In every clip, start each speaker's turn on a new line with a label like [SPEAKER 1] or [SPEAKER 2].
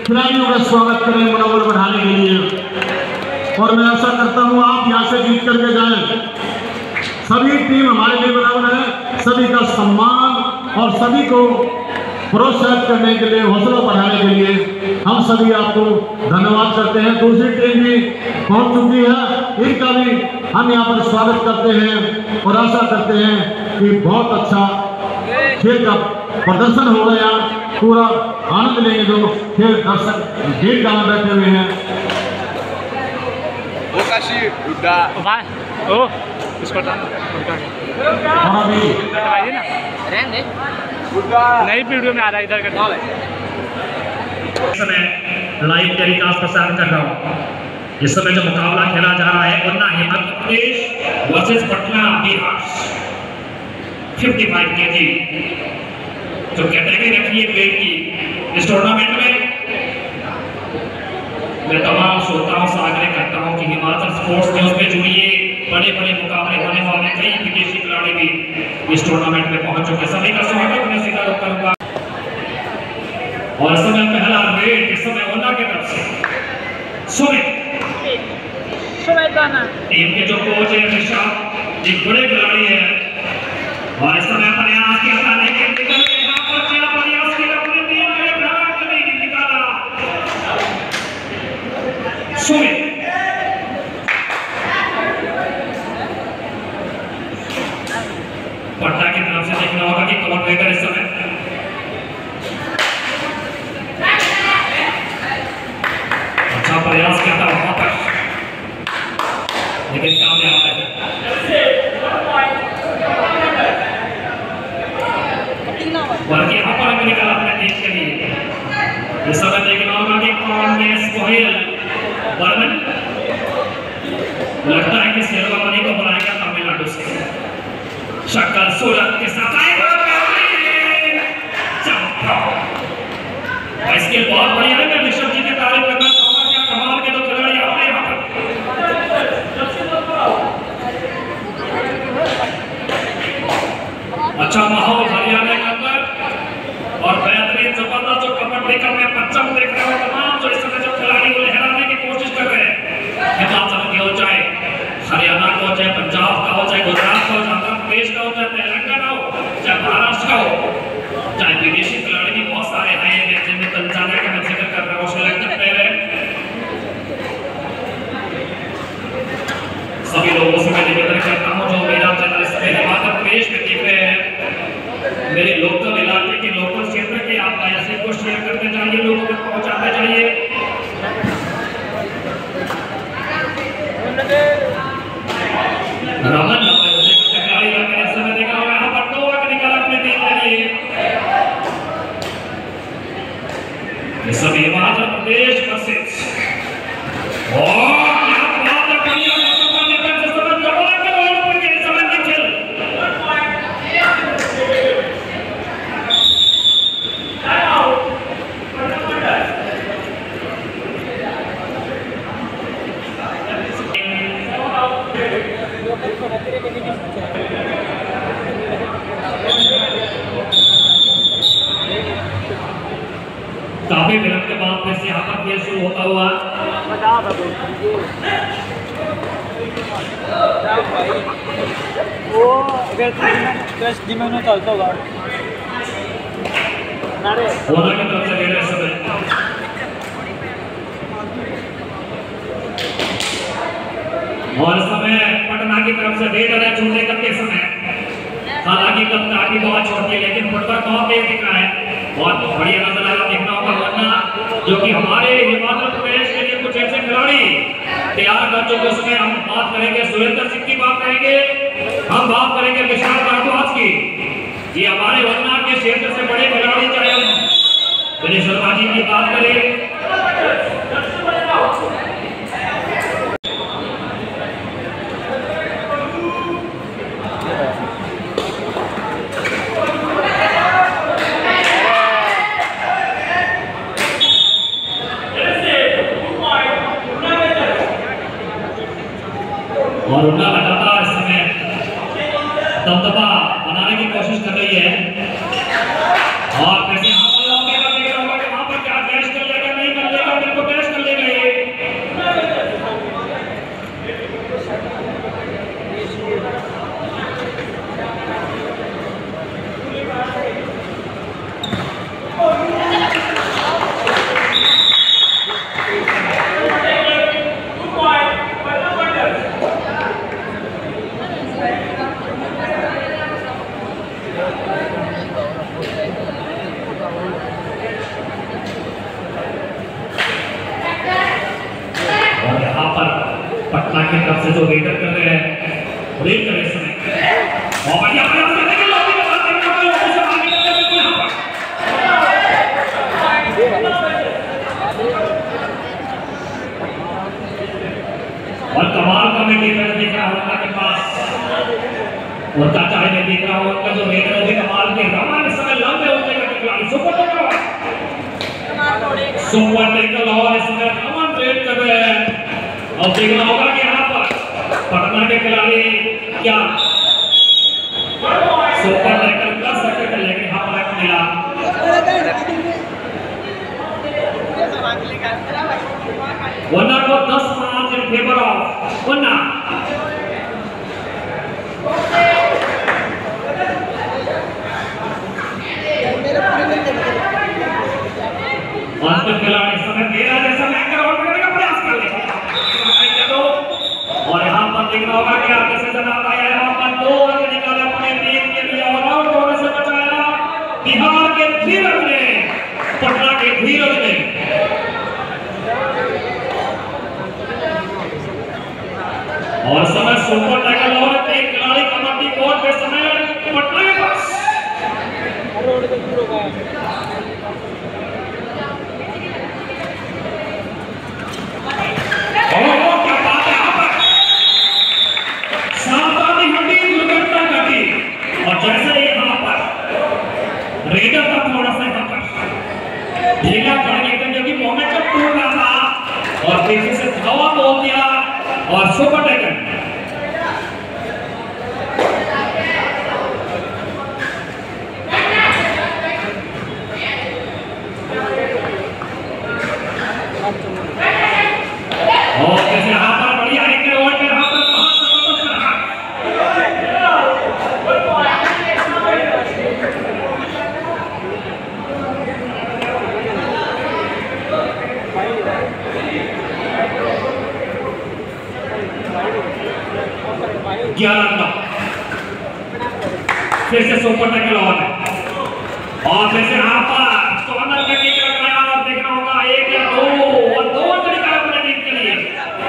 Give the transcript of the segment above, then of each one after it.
[SPEAKER 1] खिलाड़ियों का स्वागत करें मनोबल बढ़ाने के लिए। और मैं आशा करता हूं आप यहां से जीत करके जाएं। सभी टीम हमारे लिए बराबर है, सभी का सम्मान और सभी को प्रोत्साहित करने के लिए, हौसला बढ़ाने के लिए हम सभी आपको धन्यवाद करते हैं। दूसरी टीम भी पहुंच चुकी है, इनका भी हम यहाँ पर स्वागत करते हैं और आशा करते हैं कि बहुत अच्छा खेल का प्रदर्शन हो गया। पूरा आनंद लेंगे जो खेल दर्शक गेट गांव बैठे हुए हैं।
[SPEAKER 2] नई वीडियो में आ रहा है इधर का
[SPEAKER 3] लाइव टेलीकास्ट प्रसारण कर रहा हूँ। इस समय जो मुकाबला खेला जा रहा है वरना हिमाचल प्रदेश वर्सेस पटना बिहार 55 केजी जो कैटेगरी रखी है वेट की इस टूर्नामेंट में मैं तमाम श्रोताओं से आग्रह करता हूं कि हिमाचल स्पोर्ट्स न्यूज पे जुड़िए। बड़े बड़े मुकाबले होने वाले कई विदेशी खिलाड़ी भी इस टूर्नामेंट में पहुंच चुके। सभी का स्वागत मैं स्वीकार करूंगा। और इस समय पहला रेड इस समय ओला की तरफ से सुमित टीम के जो कोच है ऋषभ एक बड़े खिलाड़ी है और इस समय प्रयास किया था लेकिन निकल के यहाँ पर क्या प्रयास किया अपने टीम में भ्रमण करने की निकाला सुमित। पटना की तरफ से देखना होगा कि कौन रहेगा इस समय। अच्छा प्रयास किया था वहां पर लेकिन कामयाब है। बल्कि यहाँ पर निकला अपने टीम के लिए। इस समय देखना होगा कि कौन गोयल बर्मन लगता है कि शेरवा मनी को बुलाएगा तमिलनाडु से। शक्ल सूरत के साथ आएगा इसके बहुत बढ़िया है। मैं ऋषभ जी की तारीफ करना चाहूंगा। क्या कमाल के दो खिलाड़ी आ रहे हैं यहाँ पर। अच्छा माहौल हरियाणा के अंदर और बेहतरीन जबरदस्त जो कबड्डी का मैं पंचम देख रहा हूँ। तमाम जो इस समय जो खिलाड़ी को लहराने की कोशिश कर रहे हैं, हिमाचल के हो चाहे हरियाणा का हो चाहे पंजाब का हो चाहे गुजरात का हो चाहे आंध्र प्रदेश का हो चाहे तेलंगाना हो चाहे महाराष्ट्र का हो चाहे विदेशी खिलाड़ी भी बहुत सारे हैं जिनमें तंजानिया का मैं जिक्र कर रहा हूँ, श्रीलंकन प्लेयर है। सभी लोगों से मैं निवेदन करता हूँ जो मेरा चैनल इस समय हिमाचल प्रदेश में देख रहे हैं, मेरे लोकल इलाके के लोकल क्षेत्र के आप ऐसे को शेयर करते जाइए, लोगों तक पहुंचाते जाइए। रमन खिलाड़ी मैंने इस समय देखा होगा यहाँ पर 2 अंक निकाला अपने टीम के लिए। इस समय हिमाचल प्रदेश वर्सेस काफी विलंब के बाद फिर से यहाँ पर खेल शुरू होता हुआ
[SPEAKER 2] वो अगर 10 दिनों चलता होगा
[SPEAKER 3] ओला की तरफ से ले रहे समय और समय पटना की तरफ से दे रहे छोड़ने का के समय हालांकि कप्तान की बहुत छोटी है लेकिन फुटबॉल बहुत तेज दिख रहा है। बहुत बढ़िया नजर आया देखना होगा वरना जो कि हमारे हिमाचल प्रदेश के लिए कुछ ऐसे खिलाड़ी तैयार कर चुके उसमें हम बात करेंगे सुरेंद्र सिंह की बात करेंगे, हम बात करेंगे विशाल भारद्वाज की। ये हमारे वरना के क्षेत्र से बड़े खिलाड़ी चाहे हम विनय शर्मा जी की बात करें और उनका लगातार इस समय दबदबा बनाने की कोशिश कर रही है और वैसे यहाँ पर वहाँ पर क्या ड्रेस कर लेगा नहीं पटना की तरफ से जो रेडर कर रहे हैं रेड कर रहे समय और बढ़िया प्रयास करने के लॉबी में बात करने वाले लोगों से आगे करते हैं बिल्कुल यहाँ पर और कमाल का मैं देख रहा हूँ उनके पास और चाचा मैं देख रहा हूँ उनका जो रेडर है कमाल के रमान इस समय लंबे होते का खिलाड़ी सुपर टेकल और इसमें रमन रेड कर रहे हैं। अब देखना होगा कि यहाँ पर पटना के खिलाड़ी क्या सुपर टेकल कर सकते थे लेकिन यहाँ पर मिला वरना को 10 मार्क्स इन फेवर ऑफ वरना खिलाड़ी समय मेरा जैसा लैंकर आउट करने का प्रयास कर ले और यहाँ पर देखना होगा कि आगे से जनाब आया यहाँ पर 2 रन निकाले अपने टीम के लिए और आउट होने से बचाया बिहार के धीरज ने पटना के धीरज ने और समय सुपर टैकल और 3 खिलाड़ी कबड्डी कोर्ट के समय पटना के पास रेडर का थोड़ा सा यहाँ पर ढीला कर लेकर जो कि मोमेंटम टूट रहा था और पीछे से धावा बोल दिया और सुपर टेकल और जैसे यहाँ पर बढ़िया एक ओवर पे यहाँ पर फिर से सुपर टैकल और फिर से यहाँ पर कॉर्नर का किक लगाया और देखना होगा 1 या 2 और 2 तरीका अपने टीम के लिए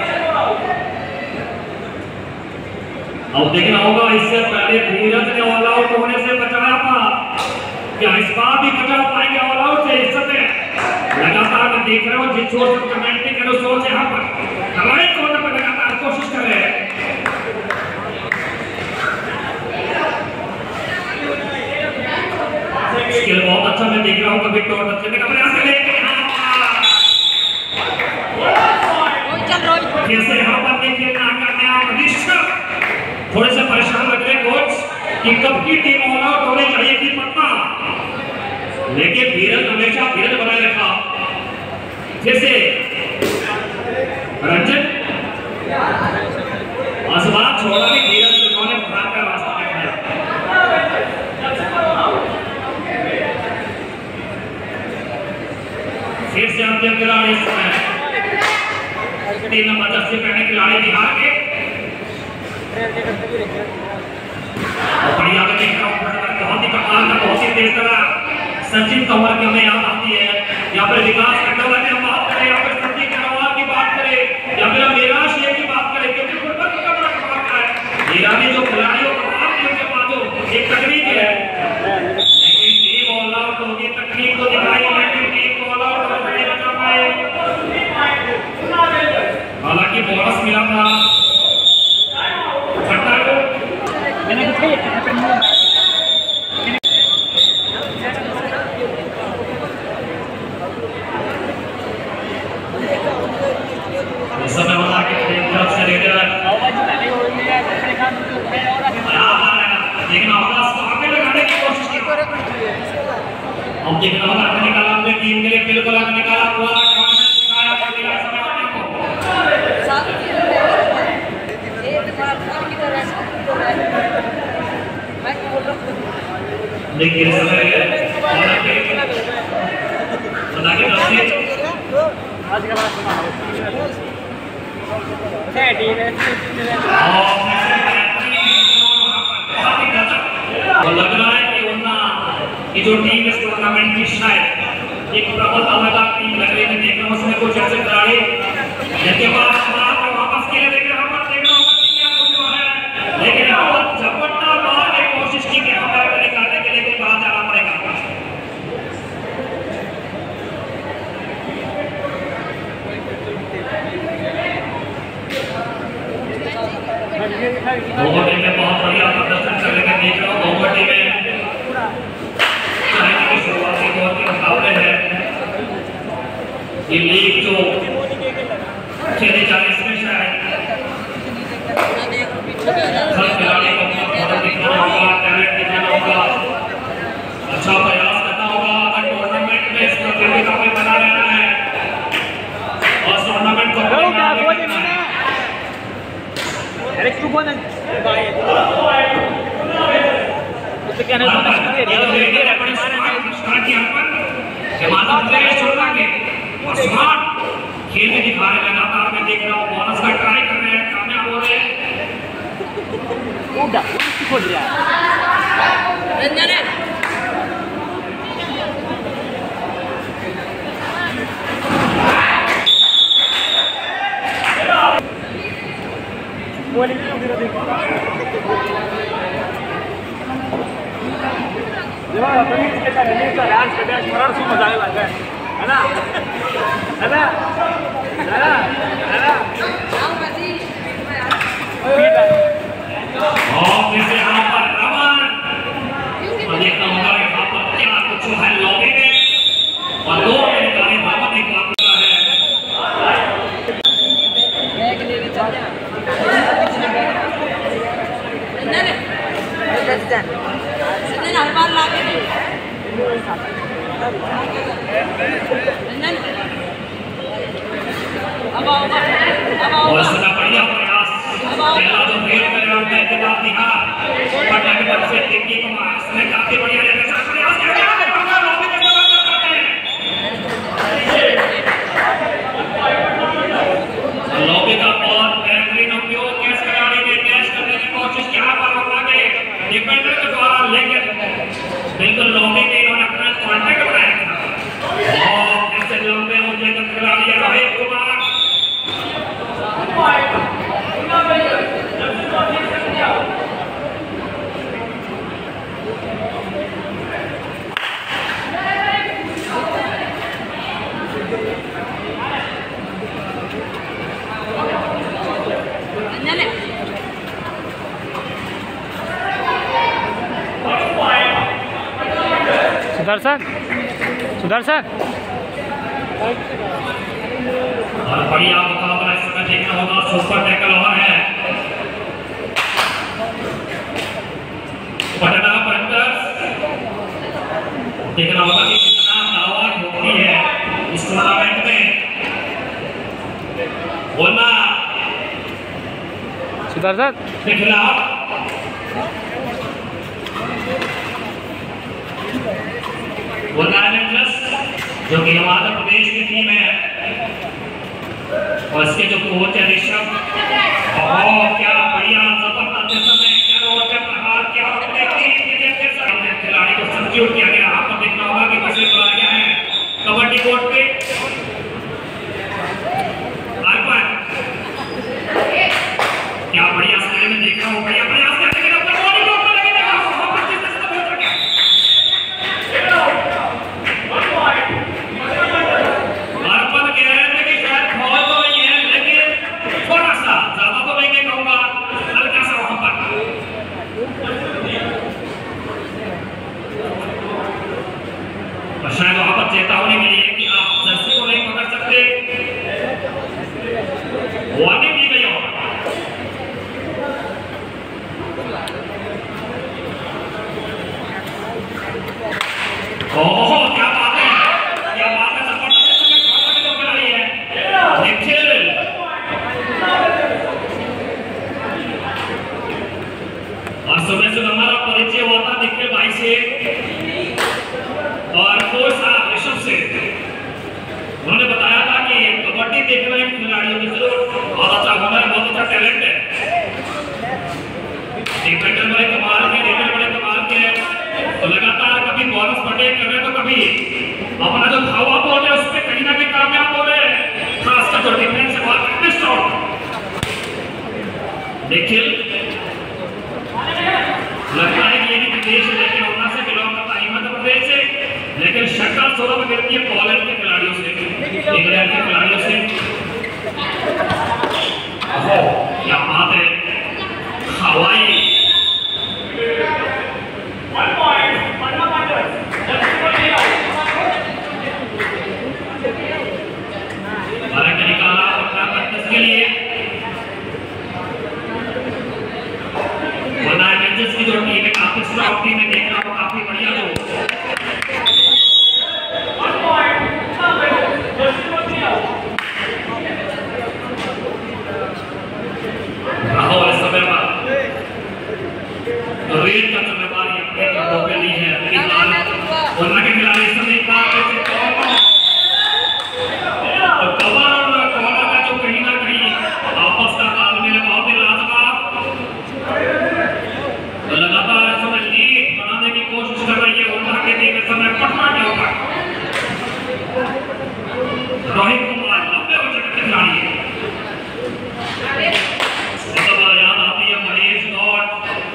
[SPEAKER 3] अब देखना होगा इससे पहले धीरज ने ऑल आउट होने से बचाया था क्या इस बार भी बचा पाएंगे ऑल आउट से इस समय लगातार मैं देख रहा हूँ जिस छोर से कमेंट्री करो सोच यहाँ पर राइट कॉर्नर पर लगातार कोशिश कर रहे हैं स्किल बहुत अच्छा मैं देख रहा हूँ कभी टॉर्च करने का प्रयास कर लेकिन जैसे यहाँ पर देखिए नाकामयाब ऋषभ थोड़े से परेशान लग रहे कोच कि कब की टीम ऑल आउट होने चाहिए थी पटना लेकिन धीरज हमेशा धीरज बनाए रखा जैसे रंजन आसमान छोड़ा भी धीरज उन्होंने भाग का रास्ता दिखाया फिर से अंतिम खिलाड़ी इस समय 3 नंबर जर्सी पहने खिलाड़ी बिहार के बढ़िया देख रहा हूँ बहुत ही कमाल का बहुत ही तेज तरह सचिन तंवर की हमें याद आती है यहाँ पर विकास खंडोला की हम बात करें यहाँ पर संदीप गरवाल की बात करें या फिर मेरा शेर की बात करें क्योंकि फुटबॉल का बड़ा कमाल का है ईरानी जो खिलाड़ियों को बात की उनके पास जो एक तकनीक है लेकिन टीम ऑल आउट होगी तकनीक तो दिखाई लेकिन टीम को ऑल आउट होने नहीं बचा पाए हालांकि बोनस मिला था पटना को समय होता कि तरफ से रेडर देखना होगा आगे लगाने की कोशिश की अब देखना होगा आगे निकाला अपने टीम के लिए बिल्कुल आगे निकाला हुआ कॉन्फिडेंस दिखाया और दिला समय आने को देखिए समय बता के आज का और लग रहा है कि ये जो टीम इस टूर्नामेंट की शायद एक प्रबल अलग टीम लग रही है देखना उसमें कुछ ऐसे खिलाड़ी जिनके पास वापस के लिए देख रहे हैं दोनों टीमें बहुत बढ़िया प्रदर्शन कर रहे हैं। देख रहा हूँ दोनों टीमें चाइना की शुरुआती दौर के मुकाबले है। ये लीग जो खेली जा रही है इसमें शायद हर खिलाड़ी को बहुत दिखाना होगा, टैलेंट दिखाना होगा, अच्छा प्रयास करना होगा अगर टूर्नामेंट में इस प्रतियोगिता में बना रहना है और टूर्नामेंट को खेल में दिखा रहे लगातार मैं देख रहा हूँ बोनस का ट्राई कर रहे हैं, कामयाब हो रहे हैं। बढ़िया प्रयास पहला जो फेल कर रहा है जवाब दिया पटना की तरफ से टिक्की कुमार इसने काफी बढ़िया प्रयास किया लॉबी का बहुत बेहतरीन उपयोग कैच खिलाड़ी ने कैच करने की कोशिश किया पर आगे डिफेंडर के द्वारा लेकिन बिल्कुल लॉबी के इन्होंने अपना कॉन्टैक्ट बनाया था और ऐसे लंबे मुझे खिलाड़ी रोहित कुमार
[SPEAKER 2] सुदर्शन
[SPEAKER 3] और बढ़िया मुकाबला इस समय देखना होगा। सुपर टैकल हुआ है पटना पैंथर्स, देखना होगा कि कितना दावा होती है इस टूर्नामेंट में। बोलना
[SPEAKER 2] सुदर्शन
[SPEAKER 3] के खिलाफ जो कि हिमाचल प्रदेश की टीम है और इसके जो कोच है ऋषभ, क्या बढ़िया जबरदस्त समय क्या रोड का प्रहार क्या खिलाड़ी को सब्स्टिट्यूट किया गया। आपको देखना होगा कि किसे बुलाया गया है कबड्डी कोर्ट पे। क्या बढ़िया समय में देख रहा हूँ, बढ़िया प्रयास शायद वहां पर चेतावनी मिली है कि आप जर्सी को नहीं पकड़ सकते, वार्निंग दी गई होगा। ओह क्या बात है, क्या बात है, जबरदस्त तो खिलाड़ी है निखिल। और सुबह सुबह हमारा परिचय हुआ था निखिल भाई से और कोच साहब ऋषभ से। उन्होंने बताया था कि कबड्डी देखने वाले खिलाड़ियों की जरूर बहुत अच्छा हुनर है, बहुत अच्छा टैलेंट है। डिफेंडर बड़े कमाल के, डिफेंडर बड़े कमाल के, तो लगातार कभी बोनस पटेल कर रहे तो कभी अपना जो धावा बोल रहे उस पर कहीं ना कहीं कामयाब हो रहे हैं, खासकर जो डिफेंस है बहुत मिस आउट। निखिल लगता है कि ये भी विदेश है लेकिन उन्ना से बिलोंग करता है मध्य प्रदेश से, लेकिन शक्ल सोलह में मिलती है पोलैंड के खिलाड़ियों से, इंग्लैंड के खिलाड़ियों से। क्या बात है, हवाई निकाला पटना बत्तीस के लिए। की जो टीम है काफी स्ट्रॉन्ग टीम है, देख रहा हूँ काफी बढ़िया लोग। राहुल इस समय पर रेड का जिम्मेदारी अपने कंधों पे ली है। फिलहाल वरना के खिलाड़ी इस समय रोहित कुमार 90 बजे के खिलाड़ी है। याद आती है महेश गौड़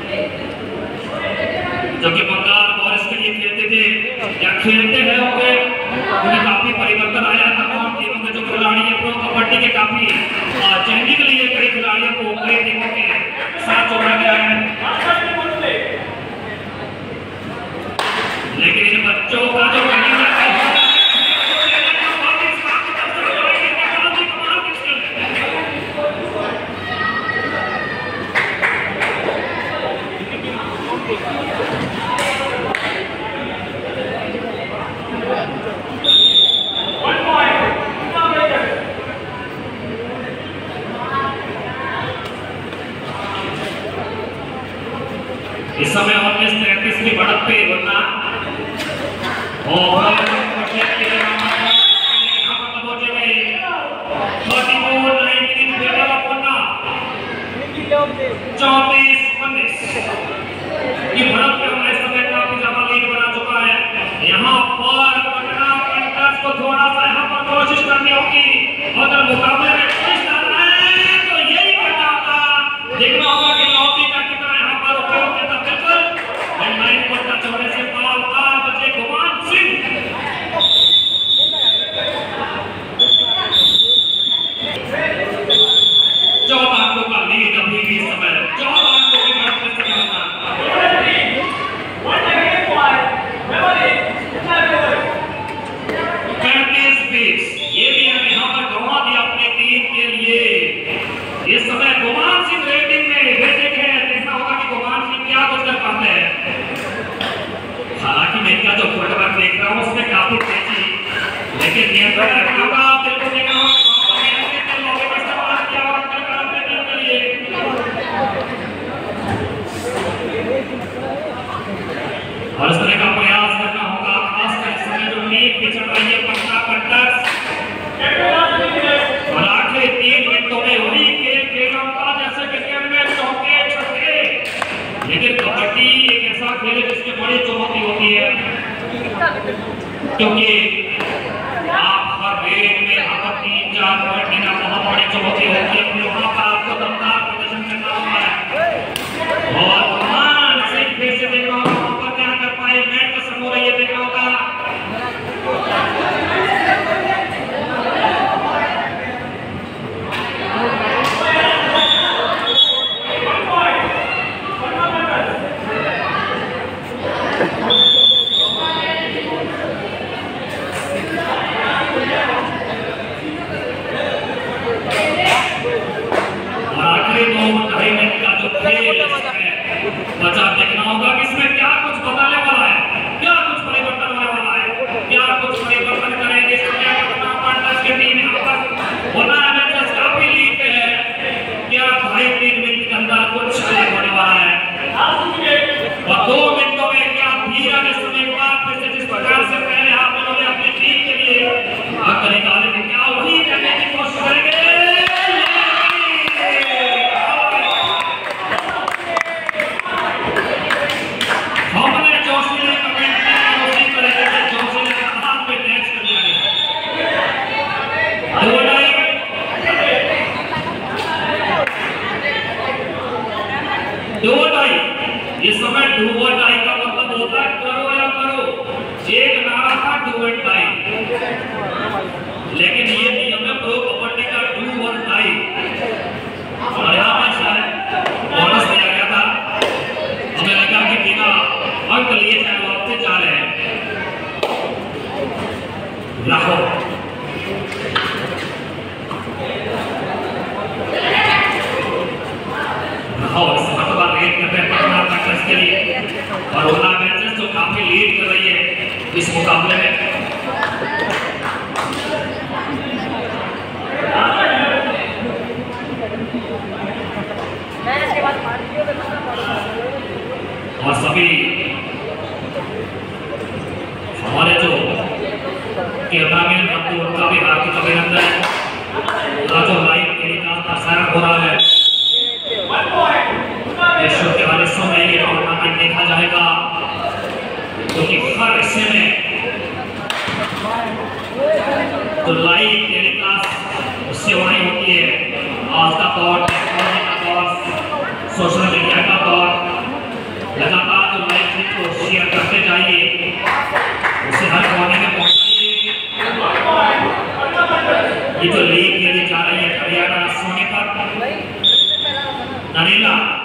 [SPEAKER 3] जो कि बंगाल वॉरियर्स के लिए खेलते थे या खेलते हैं, उन्हें काफी परिवर्तन आया तमाम टीमों में। जो खिलाड़ी है प्रो कबड्डी के काफी चेंजिंग के लिए कई खिलाड़ियों को कई टीमों के साथ जोड़ा गया है, लेकिन इन बच्चों का जो इस समय 19-33 की बढ़त पे वरना और 34-19 की बढ़त पे हमने इस समय काफी ज्यादा लीड बना चुका है। यहाँ पर पटना पंटर्स को थोड़ा सा यहाँ पर कोशिश करनी होगी, अगर मुकाबले में कोई ज्यादा है तो यही करना होगा। देखना होगा कि लौटी का कितना यहाँ पर उपयोग करता। बिल्कुल लाइन पर चौड़े से पाल बचे गुमान सिंह। इस समय गुमान सिंह रेटिंग में बेसिक है, देखना होगा कि गुमान सिंह क्या कुछ कर पाते हैं। हालांकि मैं क्या जो फुटवर्क देख रहा हूँ उसमें काफी तेजी, लेकिन नियंत्रण रखना होगा। बिल्कुल देखना होगा और इस तरह का प्रयास करना होगा, खासकर इस समय जो लीग पिछड़ रही है पटना पंटर्स। और आखिरी 3 मिनटों में वही खेल खेलना होगा जैसे क्रिकेट में चौके छक्के, लेकिन कबड्डी एक ऐसा खेल है जिसमें बड़ी चुनौती होती है, क्योंकि आप हर रेस अंदर जो लाइव टेलीकास्ट प्रसारण हो रहा है देशों के हर हिस्सों में ये टूर्नामेंट देखा जाएगा, क्योंकि हर हिस्से में तो लाइव टेलीकास्ट उससे हो रही होती है। आज का दौर, टेक्नोलॉजी का दौर, सोशल मीडिया का दौर, लगातार जो लाइव क्लिप को शेयर करते जाइए, उसे हर कोने में पहुंचाइए। ये जो लीग खेली जा रही है हरियाणा सोनीपत, नरेला